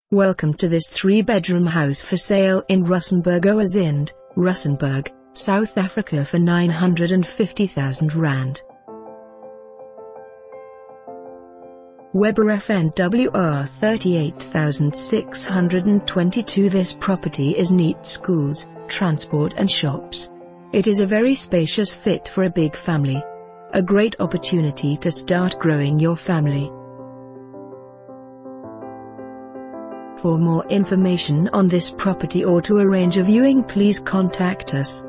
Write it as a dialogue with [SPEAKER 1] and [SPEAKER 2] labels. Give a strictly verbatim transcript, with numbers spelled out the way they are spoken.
[SPEAKER 1] Welcome to this three-bedroom house for sale in Rustenburg, Einde, Rustenburg, South Africa for nine hundred fifty thousand rand. Weber F N W R thirty-eight thousand six hundred twenty-two. This property is neat schools, transport and shops. It is a very spacious fit for a big family. A great opportunity to start growing your family. For more information on this property or to arrange a viewing, please contact us.